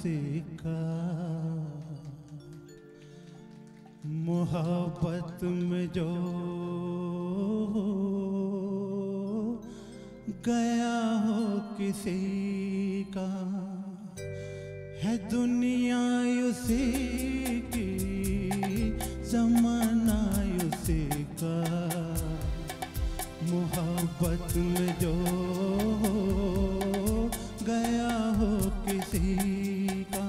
उसी का। मोहब्बत में जो गया हो किसी का, है दुनिया उसी की, ज़माना उसी का। मोहब्बत में जो गया हो किसी का।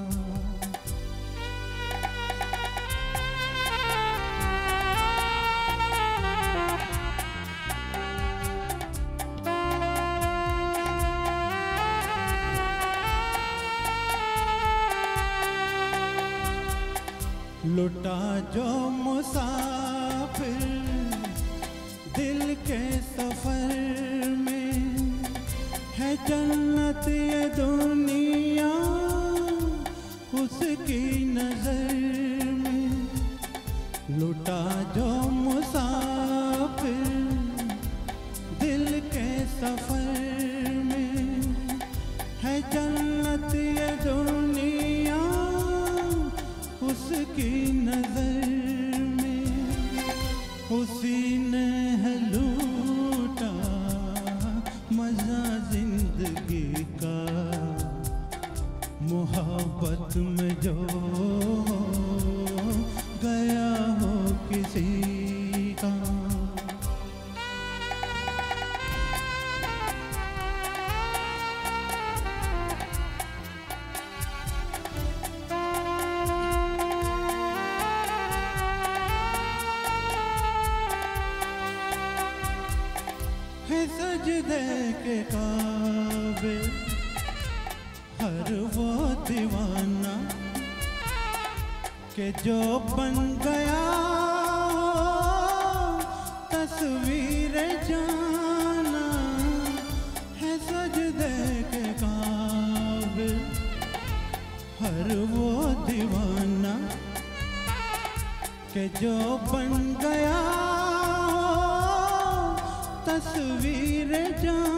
लुटा जो मुसाफिर दिल के सफर में, है जन्नत ये दुनिया उसकी नजर में। लुटा जो मुसाफिर दिल के सफर में, है जन्नत ये दुनिया उसकी नजर में। उसी ने है लूटा मजा जिंदगी का। मोहब्बत में जो गया हो किसी का। है सजदे के काबिल हर वो दीवाना, के जो बन गया तस्वीर जाना। है सजदे के काबिल हर वो दीवाना, के जो बन गया तस्वीर जाना।